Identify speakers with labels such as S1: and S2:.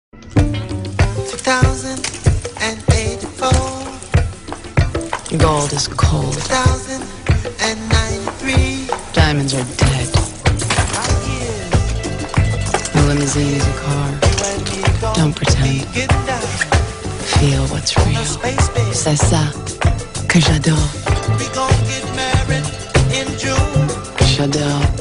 S1: 2084. Gold is cold. 2093. Diamonds are dead. A limousine is a car. Don't pretend. Feel what's real. C'est ça que j'adore. J'adore.